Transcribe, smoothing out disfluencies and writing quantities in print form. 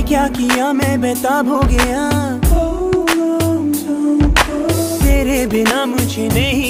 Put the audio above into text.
क्या किया मैं बेताब हो गया, तेरे बिना मुझे नहीं